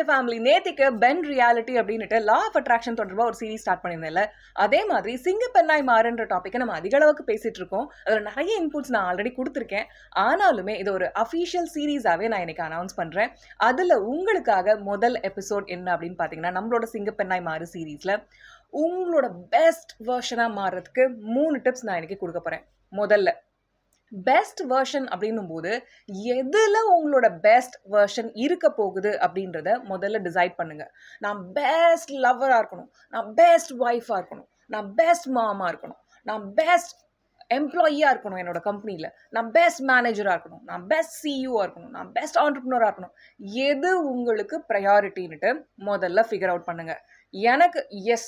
ராஜ family நேத்திக்கு pen reality அப்படின்னுட்டு law of attraction தொடர்பாக ஒரு சீரீஸ் ஸ்டார்ட் பண்ணியிருந்தேன்ல, அதே மாதிரி சிங்கப்பெண்ணாய் மாறுன்ற டாப்பிக்கை நம்ம அதிக அளவுக்கு பேசிட்டு இருக்கோம். அதில் நிறைய இன்புட்ஸ் நான் ஆல்ரெடி கொடுத்துருக்கேன். ஆனாலுமே இது ஒரு அஃபீஷியல் சீரீஸாகவே நான் இன்னைக்கு அனௌன்ஸ் பண்ணுறேன். அதில் உங்களுக்காக முதல் எபிசோட் என்ன அப்படின்னு பார்த்தீங்கன்னா, நம்மளோட சிங்கப்பெண்ணாய் மாறு சீரீஸில் உங்களோட பெஸ்ட் வெர்ஷனாக மாறுறதுக்கு 3 டிப்ஸ் நான் இன்னைக்கு கொடுக்க போகிறேன். முதல்ல பெஸ்ட் வெர்ஷன் அப்படின்னும் போது எதில் உங்களோட பெஸ்ட் வெர்ஷன் இருக்க போகுது அப்படின்றத முதல்ல டிசைட் பண்ணுங்க. நான் பெஸ்ட் லவ்வராக இருக்கணும், நான் பெஸ்ட் ஒய்ஃபாக இருக்கணும், நான் பெஸ்ட் மாமா இருக்கணும், நான் பெஸ்ட் எம்ப்ளாயியாக இருக்கணும் என்னோட கம்பெனியில், நான் பெஸ்ட் மேனேஜராக இருக்கணும், நான் பெஸ்ட் சிஇஓவாக இருக்கணும், நான் பெஸ்ட் ஆண்டர்ப்ரனராக இருக்கணும். எது உங்களுக்கு ப்ரையாரிட்டின்னுட்டு முதல்ல ஃபிகர் அவுட் பண்ணுங்க. எனக்கு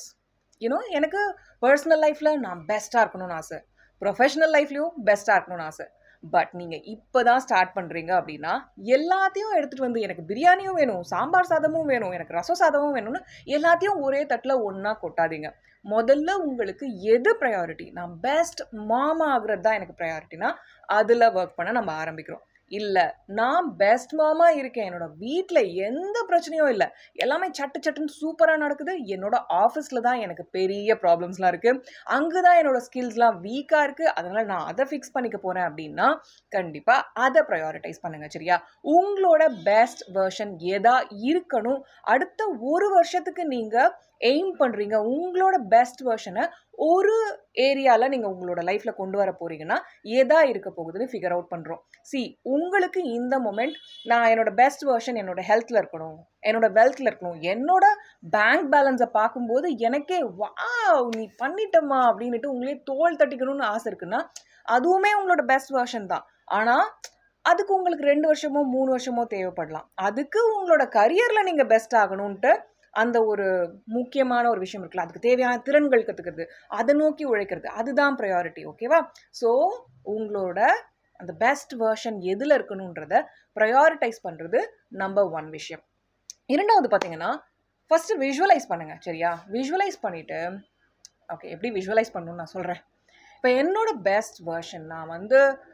எனக்கு பர்சனல் லைஃப்பில் நான் பெஸ்ட்டாக இருக்கணும்னு ஆசை, ப்ரொஃபஷனல் லைஃப்லையும் பெஸ்ட்டாக இருக்கணும்னு ஆசை. பட் நீங்கள் இப்போ தான் ஸ்டார்ட் பண்ணுறீங்க அப்படின்னா எல்லாத்தையும் எடுத்துகிட்டு வந்து எனக்கு பிரியாணியும் வேணும், சாம்பார் சாதமும் வேணும், எனக்கு ரசம் சாதமும் வேணும்னு எல்லாத்தையும் ஒரே தட்டில் ஒன்றா கொட்டாதீங்க. முதல்ல உங்களுக்கு எது ப்ரையாரிட்டி? நான் பெஸ்ட் மாமா ஆகுறது தான் எனக்கு ப்ரையாரிட்டினா அதில் ஒர்க் பண்ண நம்ம ஆரம்பிக்கிறோம். இல்லை, நான் பெஸ்ட் மாமா இருக்கேன், என்னோட வீட்டில் எந்த பிரச்சனையும் இல்லை, எல்லாமே சட்டுன்னு சூப்பராக நடக்குது, என்னோட ஆஃபீஸில் தான் எனக்கு பெரிய ப்ராப்ளம்ஸ்லாம் இருக்குது, அங்கே தான் என்னோட ஸ்கில்ஸ்லாம் வீக்காக இருக்குது, அதனால் நான் அதை ஃபிக்ஸ் பண்ணிக்க போகிறேன் அப்படின்னா கண்டிப்பாக அதை ப்ரையாரிட்டைஸ் பண்ணுங்கள். சரியா? உங்களோட பெஸ்ட் வெர்ஷன் எதா இருக்கணும், அடுத்த 1 வருஷத்துக்கு நீங்கள் எய்ம் பண்ணுறீங்க, உங்களோட பெஸ்ட் வெர்ஷனை ஒரு ஏரியாவில் நீங்கள் உங்களோட லைஃப்பில் கொண்டு வர போகிறீங்கன்னா எதா இருக்க போகுதுன்னு ஃபிகர் அவுட் பண்ணுறோம். உங்களுக்கு இந்த மொமெண்ட் நான் என்னோட பெஸ்ட் வெர்ஷன் என்னோட ஹெல்த்தில் இருக்கணும், என்னோட வெல்த்தில் இருக்கணும், என்னோட பேங்க் பேலன்ஸை பார்க்கும்போது எனக்கே வாவ் நீ பண்ணிட்டம்மா அப்படின்ட்டு உங்களே தோல் தட்டிக்கணும்னு ஆசை இருக்குன்னா அதுவுமே உங்களோட பெஸ்ட் வெர்ஷன் தான். ஆனால் அதுக்கு உங்களுக்கு 2 வருஷமோ 3 வருஷமோ தேவைப்படலாம். அதுக்கு உங்களோட கரியரில் நீங்கள் பெஸ்ட் ஆகணும்ன்ட்டு அந்த ஒரு முக்கியமான ஒரு விஷயம் இருக்குல்ல, அதுக்கு தேவையான திறன்கள் கற்றுக்கிறது, அதை நோக்கி உழைக்கிறது, அதுதான் ப்ரையாரிட்டி. ஓகேவா? ஸோ உங்களோட அந்த பெஸ்ட் வெர்ஷன் எதில் இருக்கணுன்றத ப்ரையாரிட்டைஸ் பண்ணுறது நம்பர் 1 விஷயம். இரண்டாவது பார்த்தீங்கன்னா, ஃபஸ்ட்டு விஷுவலைஸ் பண்ணுங்கள். சரியா? விஷுவலைஸ் பண்ணிவிட்டு ஓகே, எப்படி விஷுவலைஸ் பண்ணணும்னு நான் சொல்கிறேன். இப்போ என்னோட பெஸ்ட் வெர்ஷன் நான்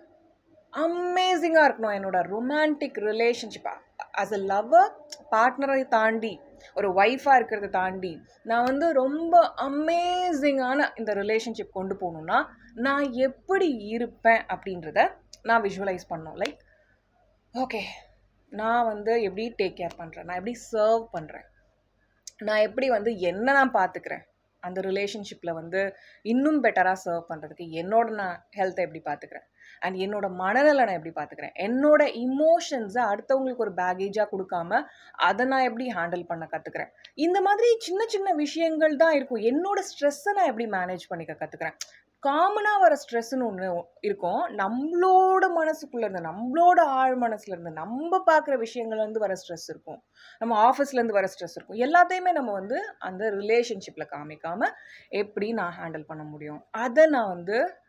அமேசிங்காக இருக்கணும். என்னோட romantic relationship as a lover, பார்ட்னரை தாண்டி ஒரு ஒய்ஃபாக இருக்கிறத தாண்டி நான் ரொம்ப அமேசிங்கான இந்த ரிலேஷன்ஷிப் கொண்டு போகணுன்னா நான் எப்படி இருப்பேன் அப்படின்றத நான் விஷுவலைஸ் பண்ணணும். லைக் ஓகே, நான் எப்படி டேக் கேர் பண்ணுறேன், நான் எப்படி சர்வ் பண்ணுறேன், நான் எப்படி என்ன நான் பார்த்துக்கிறேன், அந்த ரிலேஷன்ஷிப்பில் இன்னும் பெட்டராக சர்வ் பண்ணுறதுக்கு நான் ஹெல்த்தை எப்படி பார்த்துக்கிறேன், அண்ட் என்னோட மனநலை நான் எப்படி பார்த்துக்கிறேன், என்னோட இமோஷன்ஸை அடுத்தவங்களுக்கு ஒரு பேகேஜாக கொடுக்காம அதை நான் எப்படி ஹேண்டில் பண்ண கற்றுக்கிறேன். இந்த மாதிரி சின்ன சின்ன விஷயங்கள் தான் இருக்கும். என்னோட ஸ்ட்ரெஸ்ஸை நான் எப்படி மேனேஜ் பண்ணிக்க கற்றுக்கிறேன். காமனாக வர ஸ்ட்ரெஸ்ஸுன்னு ஒன்று இருக்கும். நம்மளோட மனசுக்குள்ளேருந்து, நம்மளோட ஆழ் மனசுலேருந்து, நம்ம பார்க்குற விஷயங்கள்லேருந்து வர ஸ்ட்ரெஸ் இருக்கும், நம்ம ஆஃபீஸ்லேருந்து வர ஸ்ட்ரெஸ் இருக்கும். எல்லாத்தையுமே நம்ம அந்த ரிலேஷன்ஷிப்பில் காமிக்காமல் எப்படி நான் ஹேண்டில் பண்ண முடியும், அதை நான்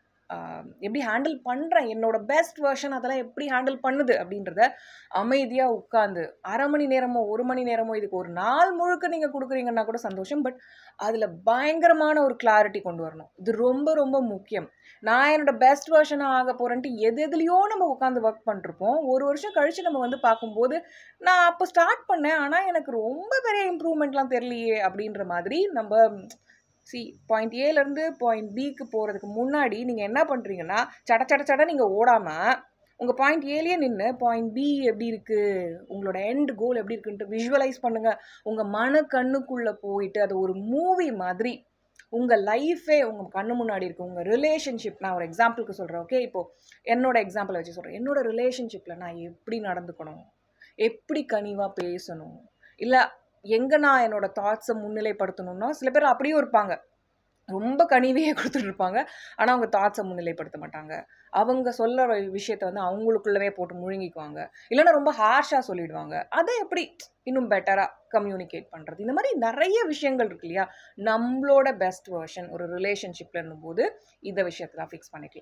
எப்படி ஹேண்டில் பண்ணுறேன், என்னோட பெஸ்ட் வெர்ஷன் அதெல்லாம் எப்படி ஹேண்டில் பண்ணுது அப்படின்றத அமைதியாக உட்காந்து 1/2 மணி நேரமோ 1 மணி நேரமோ, இதுக்கு ஒரு நாள் முழுக்க நீங்கள் கொடுக்குறீங்கன்னா கூட சந்தோஷம். பட் அதில் பயங்கரமான ஒரு கிளாரிட்டி கொண்டு வரணும். இது ரொம்ப ரொம்ப முக்கியம். நான் என்னோட பெஸ்ட் வெர்ஷனாக ஆக போகிறேன்ட்டு எதுலையோ நம்ம உட்காந்து ஒர்க் பண்ணிருப்போம். 1 வருஷம் கழித்து நம்ம பார்க்கும்போது நான் அப்போ ஸ்டார்ட் பண்ணேன், ஆனால் எனக்கு ரொம்ப பெரிய இம்ப்ரூவ்மெண்ட்லாம் தெரியலையே அப்படின்ற மாதிரி நம்ம பாயிண்ட் ஏலேருந்து பாயிண்ட் பிக்கு போகிறதுக்கு முன்னாடி நீங்கள் என்ன பண்ணுறீங்கன்னா சட நீங்கள் ஓடாமல் உங்கள் பாயிண்ட் ஏலேயே நின்று பாயிண்ட் பி எப்படி இருக்குது, உங்களோட எண்ட் கோல் எப்படி இருக்குன்ட்டு விஷுவலைஸ் பண்ணுங்கள். உங்கள் கண்ணுக்குள்ளே போயிட்டு அது ஒரு மூவி மாதிரி உங்கள் லைஃபே உங்கள் கண்ணு முன்னாடி இருக்குது. உங்கள் ரிலேஷன்ஷிப், நான் ஒரு எக்ஸாம்பிளுக்கு சொல்கிறேன். ஓகே, இப்போது என்னோட எக்ஸாம்பிளை வச்சு சொல்கிறேன். என்னோட ரிலேஷன்ஷிப்பில் நான் எப்படி நடந்துக்கணும், எப்படி கனிவாக பேசணும், இல்லை எங்கே நான் என்னோட தாட்ஸை முன்னிலைப்படுத்தணும்னா சில பேர் அப்படியும் இருப்பாங்க, ரொம்ப கனிவையே கொடுத்துட்டு இருப்பாங்க, ஆனால் அவங்க தாட்ஸை முன்னிலைப்படுத்த மாட்டாங்க. அவங்க சொல்கிற விஷயத்த அவங்களுக்குள்ளவே போட்டு முழுங்கிக்குவாங்க, இல்லைன்னா ரொம்ப ஹார்ஷாக சொல்லிடுவாங்க. அதை எப்படி இன்னும் பெட்டராக கம்யூனிகேட் பண்ணுறது, இந்த மாதிரி நிறைய விஷயங்கள் இருக்கு இல்லையா. நம்மளோட பெஸ்ட் வெர்ஷன் ஒரு ரிலேஷன்ஷிப்பில் இருந்தும்போது இந்த விஷயத்தெல்லாம் ஃபிக்ஸ் பண்ணிக்கலாம்.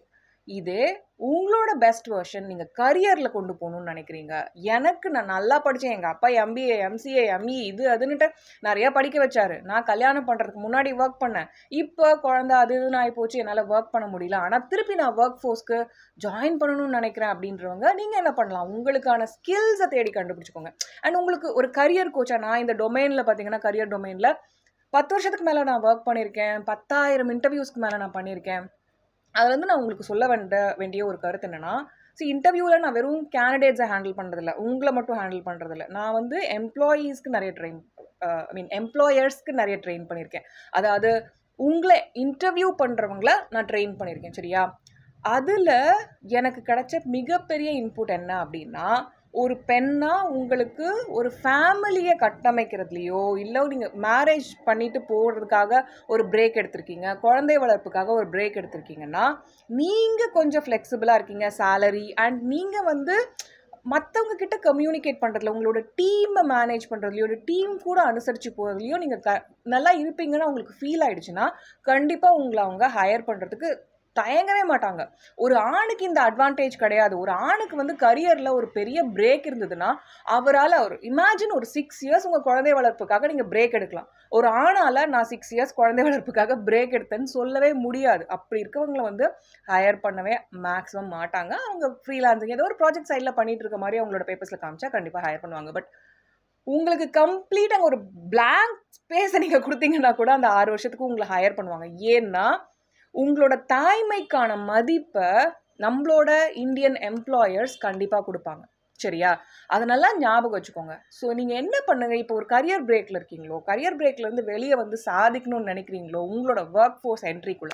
இதே உங்களோட பெஸ்ட் வெர்ஷன் நீங்கள் கரியரில் கொண்டு போகணும்னு நினைக்கிறீங்க. நான் நல்லா படித்தேன், எங்கள் அப்பா எம்பிஏ எம்சிஏ எம்இ இது அதுன்னுட்டு நிறையா படிக்க வச்சாரு. நான் கல்யாணம் பண்ணுறதுக்கு முன்னாடி ஒர்க் பண்ணேன். இப்போ குழந்தை அது இதுன்னு ஆகிப்போச்சு, என்னால் ஒர்க் பண்ண முடியல. ஆனால் திருப்பி நான் ஒர்க் ஃபோர்ஸ்க்கு ஜாயின் பண்ணணும்னு நினைக்கிறேன் அப்படின்றவங்க நீங்கள் என்ன பண்ணலாம், உங்களுக்கான ஸ்கில்ஸை தேடி கண்டுபிடிச்சிக்கோங்க. அண்ட் உங்களுக்கு ஒரு கரியர் கோச்சா, நான் இந்த டொமைனில் பார்த்தீங்கன்னா கரியர் டொமைனில் 10 வருஷத்துக்கு மேலே நான் ஒர்க் பண்ணியிருக்கேன். 10,000 இன்டர்வியூஸ்க்கு மேலே நான் பண்ணியிருக்கேன். அதில் நான் உங்களுக்கு சொல்ல வேண்டிய ஒரு கருத்து என்னென்னா, இன்டர்வியூவில் நான் வெறும் கேண்டிடேட்ஸை ஹேண்டில் பண்ணுறதில்ல, உங்களை மட்டும் ஹேண்டில் பண்ணுறதில்ல. நான் எம்ப்ளாயீஸ்க்கு நிறைய எம்ப்ளாயர்ஸ்க்கு நிறைய ட்ரெயின் பண்ணியிருக்கேன். அதாவது உங்களை இன்டர்வியூ பண்ணுறவங்கள நான் ட்ரெயின் பண்ணியிருக்கேன். சரியா? அதில் எனக்கு கிடைச்ச மிகப்பெரிய இன்புட் என்ன அப்படின்னா, ஒரு பெண்ணாக உங்களுக்கு ஒரு ஃபேமிலியை கட்டமைக்கிறதுலையோ, இல்லை நீங்கள் மேரேஜ் பண்ணிட்டு போகிறதுக்காக ஒரு பிரேக் எடுத்திருக்கீங்க, குழந்தை வளர்ப்புக்காக ஒரு பிரேக் எடுத்திருக்கீங்கன்னா, நீங்கள் கொஞ்சம் ஃப்ளெக்சிபிளாக இருக்கீங்க சேலரி அண்ட் நீங்கள் மற்றவங்க கிட்ட கம்யூனிகேட் பண்ணுறதுல, உங்களோட டீமை மேனேஜ் பண்ணுறதுலையோ, ஒரு டீம் கூட அனுசரித்து போகிறதுலையோ நீங்கள் நல்லா இருப்பீங்கன்னு உங்களுக்கு ஃபீல் ஆகிடுச்சுன்னா, கண்டிப்பாக உங்களை அவங்க ஹையர் பண்ணுறதுக்கு தயங்கவே மாட்டாங்க. ஒரு ஆணுக்கு இந்த அட்வான்டேஜ் கிடையாது. ஒரு ஆணுக்கு கரியரில் ஒரு பெரிய பிரேக் இருந்ததுன்னா, அவரால் இமேஜின் ஒரு 6 இயர்ஸ் உங்கள் குழந்தை வளர்ப்புக்காக நீங்கள் பிரேக் எடுக்கலாம். ஒரு ஆணால் நான் 6 இயர்ஸ் குழந்தை வளர்ப்புக்காக பிரேக் எடுத்தேன்னு சொல்லவே முடியாது. அப்படி இருக்கவங்களை ஹையர் பண்ணவே மேக்ஸிமம் மாட்டாங்க. அவங்க ஃப்ரீலான்சிங் ஏதோ ஒரு ப்ராஜெக்ட் சைடில் பண்ணிட்டு இருக்க மாதிரி அவங்களோட பேப்பர்ஸில் காமிச்சா கண்டிப்பாக ஹையர் பண்ணுவாங்க. பட் உங்களுக்கு கம்ப்ளீட்டாக ஒரு பிளாங்க் ஸ்பேஸை நீங்கள் கொடுத்தீங்கன்னா கூட அந்த 6 வருஷத்துக்கு உங்களை ஹையர் பண்ணுவாங்க. ஏன்னா உங்களோட தாய்மைக்கான மதிப்பை நம்மளோட இந்தியன் எம்ப்ளாயர்ஸ் கண்டிப்பாக கொடுப்பாங்க. சரியா? அதை நல்லா ஞாபகம் வச்சுக்கோங்க. ஸோ நீங்கள் என்ன பண்ணுங்க, இப்போ ஒரு கரியர் பிரேக்கில் இருக்கீங்களோ, கரியர் பிரேக்லேருந்து வெளியே சாதிக்கணும்னு நினைக்கிறீங்களோ, உங்களோட ஒர்க் ஃபோர்ஸ் என்ட்ரிக்குள்ளே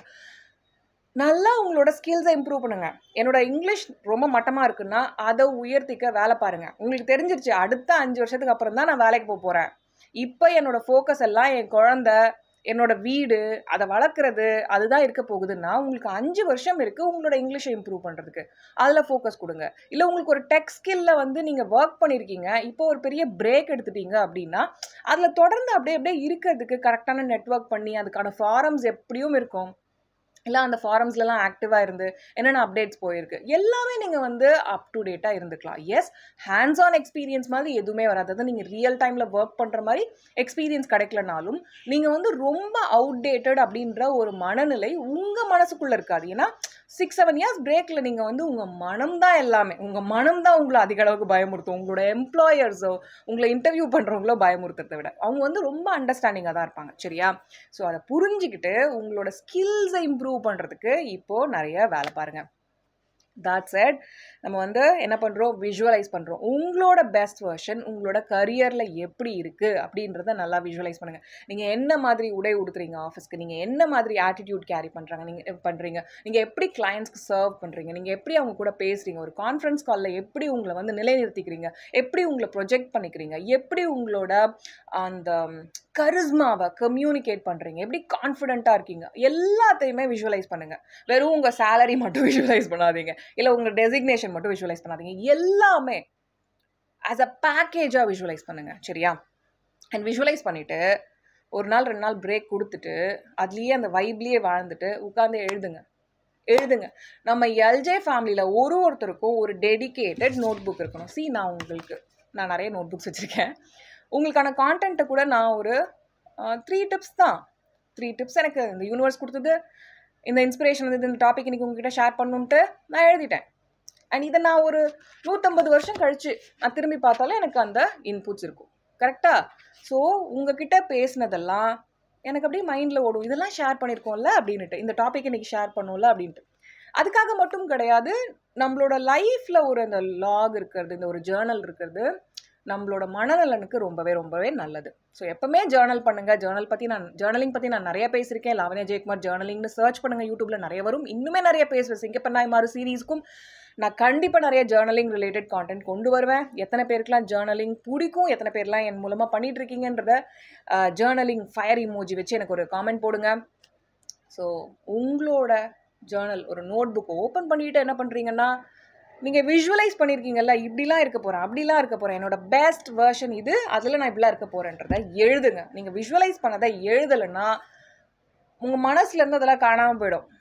நல்லா உங்களோட ஸ்கில்ஸை இம்ப்ரூவ் பண்ணுங்க. என்னோட இங்கிலீஷ் ரொம்ப மட்டமாக இருக்குன்னா அதை உயர்த்திக்க வேலை பாருங்க. உங்களுக்கு தெரிஞ்சிருச்சு அடுத்த 5 வருஷத்துக்கு அப்புறம் தான் நான் வேலைக்கு போக போகிறேன். இப்போ என்னோட ஃபோக்கஸ் எல்லாம் என் குழந்தை, என்னோட வீடு, அதை வளர்க்குறது, அதுதான் இருக்க போகுதுன்னா உங்களுக்கு 5 வருஷம் இருக்குது உங்களோட இங்கிலீஷை இம்ப்ரூவ் பண்ணுறதுக்கு. அதில் ஃபோக்கஸ் கொடுங்க. இல்லை உங்களுக்கு ஒரு டெக் ஸ்கில்ல நீங்கள் ஒர்க் பண்ணியிருக்கீங்க, இப்போ ஒரு பெரிய பிரேக் எடுத்துட்டீங்க அப்படின்னா அதில் தொடர்ந்து அப்படியே இருக்கிறதுக்கு கரெக்டான நெட்வொர்க் பண்ணி அதுக்கான ஃபாரம்ஸ் எப்படியும் இருக்கும். இல்லை அந்த ஃபாரம்ஸ்லாம் ஆக்டிவாக இருந்து என்னென்ன அப்டேட்ஸ் போயிருக்கு எல்லாமே நீங்கள் அப் டு டேட்டாக இருந்துக்கலாம். எஸ், ஹேண்ட்ஸ் ஆன் எக்ஸ்பீரியன்ஸ் மாதிரி எதுவுமே வராது. அதாவது நீங்கள் ரியல் டைமில் ஒர்க் பண்ணுற மாதிரி எக்ஸ்பீரியன்ஸ் கிடைக்கலனாலும் நீங்கள் ரொம்ப அவுடேட்டட் அப்படின்ற ஒரு மனநிலை உங்கள் மனசுக்குள்ளே இருக்காது. ஏன்னா 6-7 இயர்ஸ் பிரேக்கில் நீங்கள் உங்கள் மனம் தான் எல்லாமே. உங்கள் மனம் தான் உங்களை அதிக அளவுக்கு பயமுறுத்தும். உங்களோட எம்ப்ளாயர்ஸோ உங்களை இன்டர்வியூ பண்ணுறவங்களோ பயமுறுத்துறதை விட அவங்க ரொம்ப அண்டர்ஸ்டாண்டிங்காக தான் இருப்பாங்க. சரியா? ஸோ அதை புரிஞ்சுக்கிட்டு உங்களோட ஸ்கில்ஸை இம்ப்ரூவ் பண்ணுறதுக்கு இப்போது நிறைய வேலை பாருங்கள். that said, நம்ம என்ன பண்ணுறோம், விஷுவலைஸ் பண்ணுறோம். உங்களோட பெஸ்ட் வெர்ஷன் உங்களோட கரியரில் எப்படி இருக்குது அப்படின்றத நல்லா விஷுவலைஸ் பண்ணுங்கள். நீங்கள் என்ன மாதிரி உடை உடுத்துறீங்க ஆஃபீஸ்க்கு, நீங்கள் என்ன மாதிரி ஆட்டிடியூட் கேரி பண்ணுறீங்க, நீங்கள் எப்படி கிளைண்ட்ஸ்க்கு சர்வ் பண்ணுறீங்க, நீங்கள் எப்படி அவங்க கூட பேசுகிறீங்க, ஒரு கான்ஃபரன்ஸ் காலில் எப்படி உங்களை நிலைநிறுத்திக்கிறீங்க, எப்படி உங்களை ப்ரொஜெக்ட் பண்ணிக்கிறீங்க, எப்படி உங்களோட அந்த கரிஸ்மாவை கம்யூனிகேட் பண்ணுறீங்க, எப்படி கான்ஃபிடென்ட்டாக இருக்கீங்க, எல்லாத்தையுமே விஷுவலைஸ் பண்ணுங்கள். வெறும் உங்கள் சேலரி மட்டும் விஷுவலைஸ் பண்ணாதீங்க, இல்லை உங்கள் டெசிக்னேஷன் மட்டும் விஷுவலைஸ் பண்ணாதீங்க. எல்லாமே ஆஸ் அ பேக்கேஜாக விஷுவலைஸ் பண்ணுங்கள். சரியா? அண்ட் விஷுவலைஸ் பண்ணிவிட்டு ஒரு நாள் 2 நாள் பிரேக் கொடுத்துட்டு அதுலேயே அந்த வைப்லேயே வாழ்ந்துட்டு உட்காந்து எழுதுங்க. நம்ம எல்ஜே ஃபேமிலியில் ஒருத்தருக்கும் ஒரு டெடிகேட்டட் நோட் புக் இருக்கணும். நான் நிறைய நோட் புக்ஸ் வச்சுருக்கேன். உங்களுக்கான கான்டென்ட்டை கூட நான் ஒரு 3 டிப்ஸ் தான். 3 டிப்ஸ் எனக்கு இந்த யூனிவர்ஸ் கொடுத்தது, இந்த இன்ஸ்பிரேஷன் இந்த டாபிக் இன்றைக்கி உங்ககிட்ட ஷேர் பண்ணணுன்ட்டு நான் எழுதிட்டேன். அண்ட் இதை நான் ஒரு 150 வருஷம் கழித்து நான் திரும்பி பார்த்தாலும் எனக்கு அந்த இன்புட்ஸ் இருக்கும். கரெக்டாக? ஸோ உங்ககிட்ட பேசினதெல்லாம் எனக்கு அப்படியே மைண்டில் ஓடும், இதெல்லாம் ஷேர் பண்ணியிருக்கோம்ல அப்படின்ட்டு, இந்த டாபிக் இன்றைக்கி ஷேர் பண்ணுவோம்ல அப்படின்ட்டு. அதுக்காக மட்டும் கிடையாது, நம்மளோட லைஃப்பில் அந்த லாக் இருக்கிறது, இந்த ஒரு ஜேர்னல் இருக்கிறது நம்மளோட மனநலனுக்கு ரொம்பவே நல்லது. ஸோ எப்பவுமே ஜேர்னல் பண்ணுங்கள். ஜேர்னலிங் பற்றி நான் நிறைய பேசியிருக்கேன். லாவண்யா ஜெயக்குமார் ஜேர்னலிங்னு சர்ச் பண்ணுங்கள், யூடியூப்பில் நிறைய வரும். இன்னுமே நிறைய பேசுவேன். சிங்கப்பெண்ணாய் மாறு சீரீஸ்க்கும் நான் கண்டிப்பாக நிறைய ஜேர்னலிங் ரிலேட்டட் கான்டென்ட் கொண்டு வருவேன். எத்தனை பேருக்குலாம் ஜேர்னலிங் பிடிக்கும், எத்தனை பேர்லாம் என் மூலமாக பண்ணிகிட்ருக்கீங்கன்றத ஜேர்னலிங் ஃபயர் இமோஜி வச்சு எனக்கு ஒரு காமெண்ட் போடுங்க. ஸோ உங்களோட ஜேர்னல் ஒரு நோட் புக்கை ஓப்பன் பண்ணிவிட்டு என்ன பண்ணுறீங்கன்னா, நீங்கள் விஷுவலைஸ் பண்ணியிருக்கீங்கல்ல, இப்படிலாம் இருக்க போகிறேன், அப்படிலாம் இருக்க போகிறேன், என்னோட பெஸ்ட் வெர்ஷன் இது, அதில் நான் இப்படிலாம் இருக்க போகிறேன்றதை எழுதுங்க. நீங்கள் விஷுவலைஸ் பண்ணதை எழுதலைன்னா உங்கள் மனசுலேருந்து அதெல்லாம் காணாமல் போயிடும்.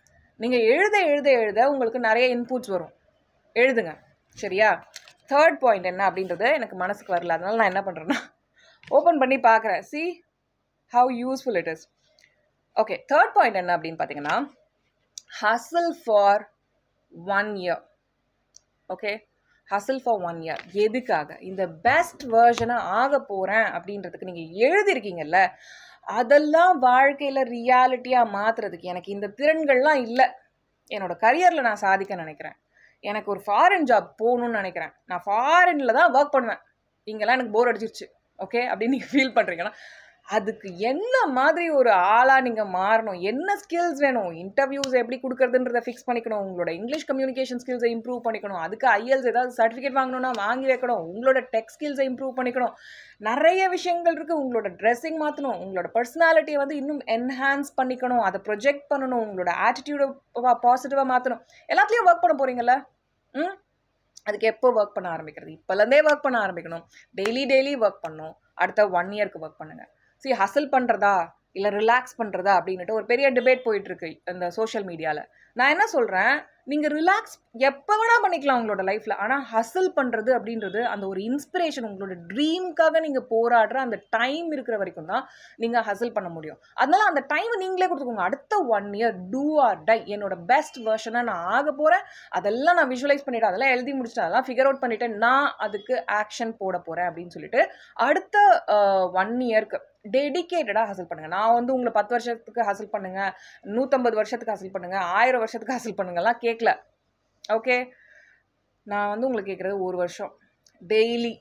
நீங்கள் எழுத எழுத எழுத உங்களுக்கு நிறைய இன்புட்ஸ் வரும். எழுதுங்க, சரியா? தேர்ட் பாயிண்ட் என்ன அப்படின்றது எனக்கு மனசுக்கு வரல, அதனால நான் என்ன பண்ணுறேன்னா ஓப்பன் பண்ணி பார்க்குறேன். see how useful it is. Okay, third point என்ன அப்படின்னு பார்த்தீங்கன்னா, hustle for 1 year. Okay, hustle for 1 year. எதுக்காக? இந்த பெஸ்ட் வேர்ஷனாக ஆக போகிறேன் அப்படின்றதுக்கு நீங்கள் எழுதிருக்கீங்கல்ல, அதெல்லாம் வாழ்க்கையில் ரியாலிட்டியாக மாற்றுறதுக்கு எனக்கு இந்த திறன்கள்லாம் இல்லை. என்னோட கரியரில் நான் சாதிக்க நினைக்கிறேன், எனக்கு ஒரு ஃபாரின் ஜாப் போகணுன்னு நினைக்கிறேன், நான் ஃபாரினில் தான் ஒர்க் பண்ணுவேன், இங்கெல்லாம் எனக்கு போர் அடிச்சிருச்சு, ஓகே அப்படின்னு நீங்கள் ஃபீல் பண்ணுறீங்கன்னா, அதுக்கு என்ன மாதிரி ஒரு ஆளாக நீங்கள் மாறணும், என்ன ஸ்கில்ஸ் வேணும், இன்டர்வியூஸ் எப்படி கொடுக்குறதுன்றதை ஃபிக்ஸ் பண்ணிக்கணும், உங்களோட இங்கிலீஷ் கம்யூனிகேஷன் ஸ்கில்ஸை இம்ப்ரூவ் பண்ணிக்கணும், அதுக்கு ஐஎல்ஸ் ஏதாவது சர்டிஃபிகேட் வாங்கணும்னா வாங்கி வைக்கணும், உங்களோட டெக் ஸ்கில்ஸை இம்ப்ரூவ் பண்ணிக்கணும், நிறைய விஷயங்கள் இருக்குது. உங்களோட ட்ரெஸ்ஸிங் மாற்றணும், உங்களோட பர்சனாலிட்டியை வந்து இன்னும் என்ஹான்ஸ் பண்ணிக்கணும், அதை ப்ரொஜெக்ட் பண்ணணும், உங்களோட ஆட்டிடியூடை பாசிட்டிவாக மாற்றணும். எல்லாத்துலேயும் ஒர்க் பண்ண போகிறீங்களா? அதுக்கு எப்போ ஒர்க் பண்ண ஆரம்பிக்கிறது? இப்போலேருந்தே ஒர்க் பண்ண ஆரம்பிக்கணும். டெய்லி ஒர்க் பண்ணணும். அடுத்த 1 இயர்க்கு ஒர்க் பண்ணுங்கள். சரி, ஹசல் பண்ணுறதா இல்லை ரிலாக்ஸ் பண்ணுறதா அப்படின்ட்டு ஒரு பெரிய டிபேட் போயிட்டுருக்கு இந்த சோஷியல் மீடியாவில். நான் என்ன சொல்கிறேன், நீங்கள் ரிலாக்ஸ் எப்போ வேணால் பண்ணிக்கலாம் உங்களோட லைஃப்பில். ஆனால் ஹசல் பண்ணுறது அப்படின்றது அந்த ஒரு இன்ஸ்பிரேஷன், உங்களோட ட்ரீம்க்காக நீங்கள் போராடுற அந்த டைம் இருக்கிற வரைக்கும் தான் நீங்கள் ஹசல் பண்ண முடியும். அதனால அந்த டைமை நீங்களே கொடுத்துக்கோங்க. அடுத்த 1 இயர் டூ ஆர் டை, என்னோட பெஸ்ட் வெர்ஷனாக நான் ஆக போகிறேன், அதெல்லாம் நான் விஷுவலைஸ் பண்ணிவிட்டேன், அதெல்லாம் எழுதி முடிச்சுட்டேன், அதெல்லாம் ஃபிகர் அவுட் பண்ணிவிட்டேன், நான் அதுக்கு ஆக்ஷன் போட போகிறேன் அப்படின்னு சொல்லிட்டு அடுத்த 1 இயர்க்கு டெடிக்கேட்டடாக ஹசல் பண்ணுங்கள். நான் வந்து உங்களை 10 வருஷத்துக்கு ஹசல் பண்ணுங்கள், 150 வருஷத்துக்கு ஹசல் பண்ணுங்கள், 1000 வருஷத்துக்கு ஹசல் பண்ணுங்கலாம் கேட்கல. ஓகே, நான் வந்து உங்களுக்கு கேட்குறது 1 வருஷம் டெய்லி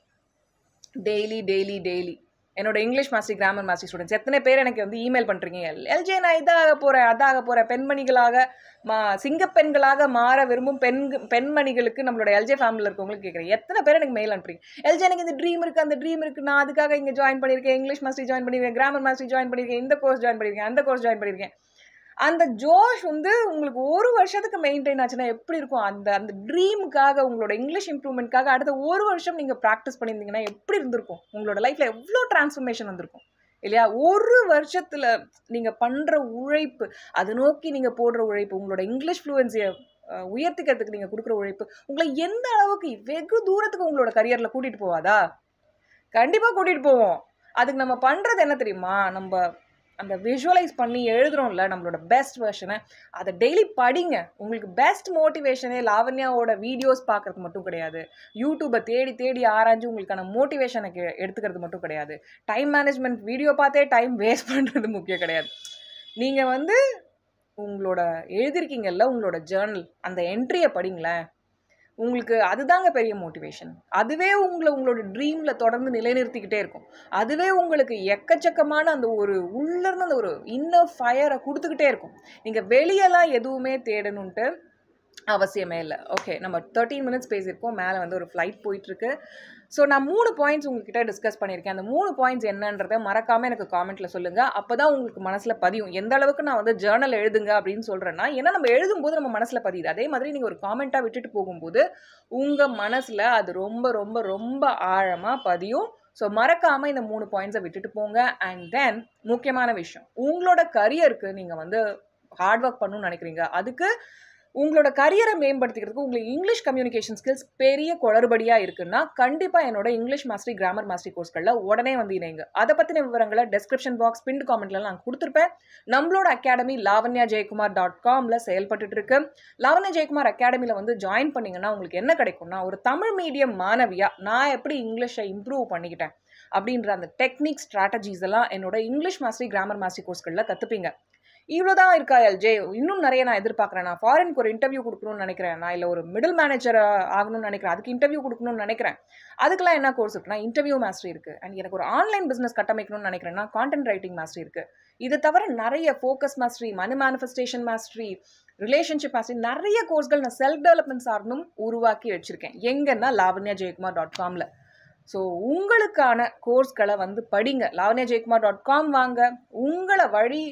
என்னோட English mastery grammar mastery students எத்தனை பேர் எனக்கு வந்து இமெயில் பண்ணுறீங்க, எல்ஜே நான் இதாக போகிறேன் அதாக போகிறேன், பெண்மணிகளாக சிங்கப்பெண்களாக மாற விரும்பும் பெண்மணிகளுக்கு நம்மளோட எல்ஜே ஃபேமிலியில் இருக்கவங்களுக்கு கேட்குறேன், எத்தனை பேர் எனக்கு மெயில் அனுப்புறீங்க, எல்ஜே எனக்கு இந்த ட்ரீம் இருக்குது அந்த ட்ரீம் இருக்குது, நான் அதுக்காக இங்கே ஜாயின் பண்ணியிருக்கேன், இங்கிலீஷ் மாஸ்டரி ஜாயின் பண்ணியிருக்கேன், கிராமர் மாஸ்டரி ஜாயின் பண்ணியிருக்கேன், இந்த கோர்ஸ் ஜாயின் பண்ணியிருக்கேன், அந்த கோர்ஸ் ஜாயின் பண்ணியிருக்கேன். அந்த ஜோஷ் வந்து உங்களுக்கு 1 வருஷத்துக்கு மெயின்டைன் ஆச்சுன்னா எப்படி இருக்கும்? அந்த ட்ரீமுக்காக, உங்களோட இங்கிலீஷ் இம்ப்ரூவ்மெண்ட்காக அடுத்த 1 வருஷம் நீங்கள் ப்ராக்டிஸ் பண்ணியிருந்தீங்கன்னா எப்படி இருந்திருக்கும்? உங்களோட லைஃப்பில் எவ்வளோ டிரான்ஸ்ஃபர்மேஷன் வந்திருக்கும் இல்லையா? 1 வருஷத்தில் நீங்கள் பண்ணுற உழைப்பு, அதை நோக்கி நீங்கள் போடுற உழைப்பு, உங்களோட இங்கிலீஷ் ஃப்ளூவன்சியை உயர்த்திக்கிறதுக்கு நீங்கள் கொடுக்குற உழைப்பு உங்களை எந்த அளவுக்கு வெகு தூரத்துக்கு உங்களோட கரியரில் கூட்டிகிட்டு போவாதா? கண்டிப்பாக கூட்டிகிட்டு போவோம். அதுக்கு நம்ம பண்ணுறது என்ன தெரியுமா? நம்ம அந்த விஷுவலைஸ் பண்ணி எழுதுறோம்ல நம்மளோட பெஸ்ட் வெர்ஷனை, அதை டெய்லி படிங்க. உங்களுக்கு பெஸ்ட் மோட்டிவேஷனே லாவண்யாவோட வீடியோஸ் பார்க்குறது மட்டும் கிடையாது, யூடியூப்பை தேடி ஆராய்ஞ்சு உங்களுக்கான மோட்டிவேஷனை எடுத்துக்கிறது மட்டும் கிடையாது, டைம் மேனேஜ்மெண்ட் வீடியோ பார்த்தே டைம் வேஸ்ட் பண்ணுறது முக்கியம் கிடையாது. நீங்கள் வந்து உங்களோட எழுதிருக்கீங்கல்ல உங்களோட ஜேர்னல், அந்த என்ட்ரியை படிங்களேன், உங்களுக்கு அதுதாங்க பெரிய மோட்டிவேஷன். அதுவே உங்களோட ட்ரீமில் தொடர்ந்து நிலைநிறுத்திக்கிட்டே இருக்கும். அதுவே உங்களுக்கு எக்கச்சக்கமான அந்த ஒரு உள்ளிருந்து அந்த ஒரு இன்னர் ஃபயரை கொடுத்துக்கிட்டே இருக்கும். நீங்கள் வெளியெல்லாம் எதுவுமே தேடணுன்ட்டு அவசியமே இல்லை. ஓகே, நம்ம 13 மினிட்ஸ் பேசியிருக்கோம், மேலே வந்து ஒரு ஃப்ளைட் போயிட்டுருக்கு. ஸோ நான் 3 பாயிண்ட்ஸ் உங்ககிட்ட டிஸ்கஸ் பண்ணியிருக்கேன். அந்த 3 பாயிண்ட்ஸ் என்னன்றதை மறக்காமல் எனக்கு காமெண்ட்டில் சொல்லுங்கள். அப்போ தான் உங்களுக்கு மனசில் பதியும். எந்த அளவுக்கு நான் வந்து ஜேர்னல் எழுதுங்க அப்படின்னு சொல்கிறேன்னா, ஏன்னா நம்ம எழுதும்போது நம்ம மனசில் பதியுது. அதே மாதிரி நீங்கள் ஒரு காமெண்ட்டாக விட்டுட்டு போகும்போது உங்கள் மனசில் அது ரொம்ப ரொம்ப ரொம்ப ஆழமாக பதியும். ஸோ மறக்காமல் இந்த 3 பாயிண்ட்ஸை விட்டுட்டு போங்க. அண்ட் தென் முக்கியமான விஷயம், உங்களோட கரியருக்கு நீங்கள் வந்து ஹார்ட் ஒர்க் பண்ணணும்னு நினைக்கிறீங்க, அதுக்கு உங்களோட கரியரை மேம்படுத்திக்கிறதுக்கு உங்களுக்கு இங்கிலீஷ் கம்யூனிகேஷன் ஸ்கில்ஸ் பெரிய குளறுபடியாக இருக்குன்னா கண்டிப்பாக என்னோட இங்கிலீஷ் மாஸ்டரி கிராமர் மாஸ்டரி கோர்ஸ்களில் உடனே வந்து இணைங்க. அதை பற்றின விவரங்களை டிஸ்கிரிப்ஷன் பாக்ஸ் பின்ட் காமெண்ட்லாம் நான் கொடுத்துருப்பேன். நம்மளோட அகாடமி lavanyajaykumar.comல செயல்பட்டு இருக்கு. லாவண்யா ஜெயக்குமார் அகாடமியில் வந்து ஜாயின் பண்ணிங்கன்னா உங்களுக்கு என்ன கிடைக்கும்னா, ஒரு தமிழ் மீடியம் மாணவியாக நான் எப்படி இங்கிலீஷை இம்ப்ரூவ் பண்ணிக்கிட்டேன் அப்படின்ற அந்த டெக்னிக் ஸ்ட்ராட்டஜிஸ் எல்லாம் என்னோட இங்கிலீஷ் மாஸ்டரி கிராமர் மாஸ்டரி கோர்ஸ்களில் கற்றுப்பீங்க. இவ்வளோதான் இருக்கா எல்ஜே? இன்னும் நிறைய நான் எதிர்பார்க்குறேன். நான் ஃபாரினுக்கு ஒரு இன்டர்வியூ கொடுக்கணும்னு நினைக்கிறேன், நான் இல்லை ஒரு மிடில் மேனேஜர் ஆகணும்னு நினைக்கிறேன், அதுக்கு இன்டர்வியூ கொடுக்கணும்னு நினைக்கிறேன், அதுக்கெல்லாம் என்ன கோர்ஸ் இருக்குன்னா இன்டர்வியூ மாஸ்டரி இருக்குது. அண்ட் எனக்கு ஒரு ஆன்லைன் பிஸ்னஸ் கட்டமைக்கணும்னு நினைக்கிறேன்னா கான்டென்ட் ரைட்டிங் மாஸ்டரி இருக்குது. இது தவிர நிறைய focus mastery, money manifestation mastery, relationship mastery, நிறைய கோர்ஸ்கள் நான் செல்ஃப் டெவலப்மெண்ட் சார்ந்தும் உருவாக்கி வச்சுருக்கேன். எங்கன்னா lavanyajaykumar.comல. ஸோ உங்களுக்கான கோர்ஸ்களை வந்து படிங்க. lavanyajaykumar.com வாங்க. உங்களை வழி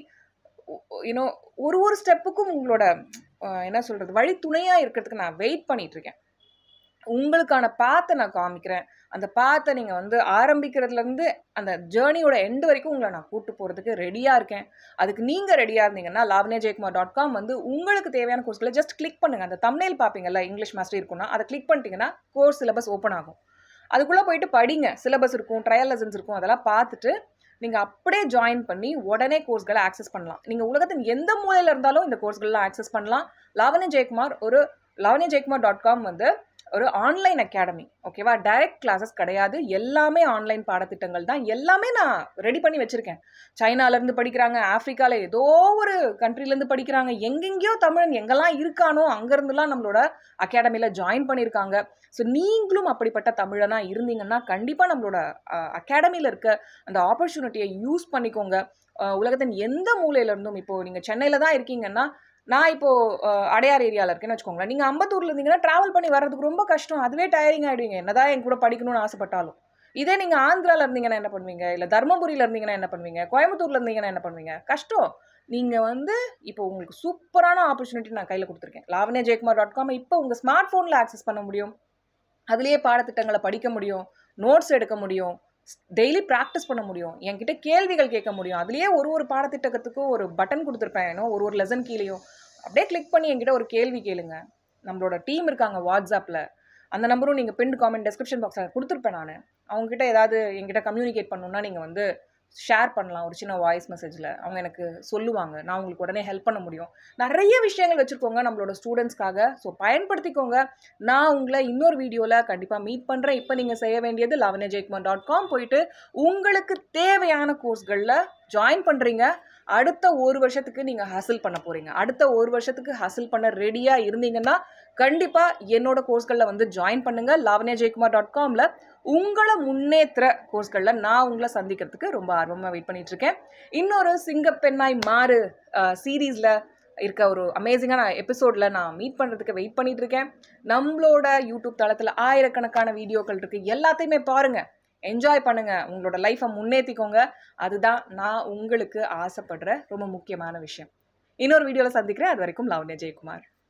ஒரு ஸ்டெப்புக்கும் உங்களோட என்ன சொல்கிறது வழி துணையாக இருக்கிறதுக்கு நான் வெயிட் பண்ணிகிட்ருக்கேன். உங்களுக்கான பாத்தை நான் காமிக்கிறேன். அந்த பாத்தை நீங்கள் வந்து ஆரம்பிக்கிறதுலேருந்து அந்த ஜேர்னியோட எண்டு வரைக்கும் உங்களை நான் கூட்டு போகிறதுக்கு ரெடியாக இருக்கேன். அதுக்கு நீங்கள் ரெடியாக இருந்தீங்கன்னா lavanyajaykumar.com வந்து உங்களுக்கு தேவையான கோர்ஸ்களை ஜஸ்ட் கிளிக் பண்ணுங்கள். அந்த தம்ப்நெயில் பார்ப்பீங்கல்ல, இங்கிலீஷ் மாஸ்டர் இருக்குன்னா அதை கிளிக் பண்ணிட்டீங்கன்னா கோர்ஸ் சிலபஸ் ஓப்பன் ஆகும். அதுக்குள்ளே போயிட்டு படிங்க. சிலபஸ் இருக்கும், ட்ரையல் லெசன்ஸ் இருக்கும், அதெல்லாம் பார்த்துட்டு நீங்கள் அப்படியே ஜாயின் பண்ணி உடனே கோர்ஸ்களை ஆக்சஸ் பண்ணலாம். நீங்கள் உலகத்தின் எந்த மூலையில் இருந்தாலும் இந்த கோர்ஸ்கள்லாம் ஆக்சஸ் பண்ணலாம். lavanyajaykumar.com வந்து ஒரு ஆன்லைன் அகாடமி, ஓகேவா? டைரக்ட் கிளாஸஸ் கிடையாது, எல்லாமே ஆன்லைன் பாடத்திட்டங்கள் தான். எல்லாமே நான் ரெடி பண்ணி வச்சுருக்கேன். சைனாலேருந்து படிக்கிறாங்க, ஆஃப்ரிக்காவில் ஏதோ ஒரு கண்ட்ரிலேருந்து படிக்கிறாங்க, எங்கெங்கேயோ தமிழன் எங்கெல்லாம் இருக்கானோ அங்கேருந்துலாம் நம்மளோட அகாடமியில் ஜாயின் பண்ணியிருக்காங்க. ஸோ நீங்களும் அப்படிப்பட்ட தமிழனாக இருந்தீங்கன்னா கண்டிப்பாக நம்மளோட அகாடமியில் இருக்க அந்த ஆப்பர்ச்சுனிட்டியை யூஸ் பண்ணிக்கோங்க. உலகத்தின் எந்த மூலையிலேருந்தும், இப்போது நீங்கள் சென்னையில் தான் இருக்கீங்கன்னா, நான் இப்போது அடையார் ஏரியாவில் இருக்கேன்னு வச்சுக்கோங்களேன். நீங்கள் அம்பத்தூரில் இருந்தீங்கன்னா ட்ராவல் பண்ணி வர்றதுக்கு ரொம்ப கஷ்டம், அதுவே டயரிங் ஆகிடுவீங்க என்னதான் என் கூட படிக்கணும்னு ஆசைப்பட்டாலும். இதே நீங்கள் ஆந்திராவில் இருந்தீங்கன்னா என்ன பண்ணுவீங்க, இல்லை தர்மபுரியில் இருந்தீங்கன்னா என்ன பண்ணுவீங்க, கோயம்புத்தூரில் இருந்தீங்கன்னா என்ன பண்ணுவீங்க? கஷ்டம். நீங்கள் வந்து இப்போ உங்களுக்கு சூப்பரான ஆப்பர்ச்சுனிட்டி நான் கையில் கொடுத்துருக்கேன். lavanyajaykumar.com இப்போ உங்கள் ஸ்மார்ட் ஃபோனில் ஆக்சஸ் பண்ண முடியும். அதுலேயே பாடத்திட்டங்களை படிக்க முடியும், நோட்ஸ் எடுக்க முடியும், டெய்லி ப்ராக்டிஸ் பண்ண முடியும், என்கிட்ட கேள்விகள் கேட்க முடியும். அதுலேயே ஒரு பாடத்திட்டத்துக்கும் ஒரு பட்டன் கொடுத்துருப்பேன், ஏன்னா ஒரு லெசன் கீழேயும் அப்படியே கிளிக் பண்ணி என்கிட்ட ஒரு கேள்வி கேளுங்க. நம்மளோட டீம் இருக்காங்க வாட்ஸ்அப்பில், அந்த நம்பரும் நீங்கள் பின் காமெண்ட் டெஸ்கிரிப்ஷன் பாக்ஸில் கொடுத்துருப்பேன். நான் அவங்ககிட்ட ஏதாவது என்கிட்ட கம்யூனிகேட் பண்ணணுன்னா நீங்கள் வந்து ஷேர் பண்ணலாம் ஒரு சின்ன வாய்ஸ் மெசேஜில். அவங்க எனக்கு சொல்லுவாங்க, நான் உங்களுக்கு உடனே ஹெல்ப் பண்ண முடியும். நிறைய விஷயங்கள் வச்சுருக்கோங்க நம்மளோட ஸ்டூடெண்ட்ஸ்க்காக. ஸோ பயன்படுத்திக்கோங்க. நான் உங்களை இன்னொரு வீடியோவில் கண்டிப்பாக மீட் பண்ணுறேன். இப்போ நீங்கள் செய்ய வேண்டியது lavanyajaykumar.com போயிட்டு உங்களுக்கு தேவையான கோர்ஸ்களில் ஜாயின் பண்ணுறீங்க. அடுத்த ஒரு வருஷத்துக்கு நீங்கள் ஹசில் பண்ண போகிறீங்க. அடுத்த ஒரு வருஷத்துக்கு ஹசில் பண்ண ரெடியாக இருந்தீங்கன்னா கண்டிப்பாக என்னோட கோர்ஸ்களில் வந்து ஜாயின் பண்ணுங்கள். lavanyajaykumar.comல உங்களை முன்னேற்ற கோர்ஸ்களில் நான் உங்களை சந்திக்கிறதுக்கு ரொம்ப ஆர்வமாக வெயிட் பண்ணிகிட்ருக்கேன். இன்னொரு சிங்கப்பெண்ணாய் மாறு சீரீஸில் இருக்க ஒரு அமேசிங்கான எபிசோடில் நான் மீட் பண்ணுறதுக்கு வெயிட் பண்ணிகிட்ருக்கேன். நம்மளோட யூடியூப் தளத்தில் ஆயிரக்கணக்கான வீடியோக்கள் இருக்குது, எல்லாத்தையுமே பாருங்கள், என்ஜாய் பண்ணுங்கள், உங்களோட லைஃப்பை முன்னேற்றிக்கோங்க. அதுதான் நான் உங்களுக்கு ஆசைப்படுற ரொம்ப முக்கியமான விஷயம். இன்னொரு வீடியோவில் சந்திக்கிறேன். அது வரைக்கும் lavanya jaykumar.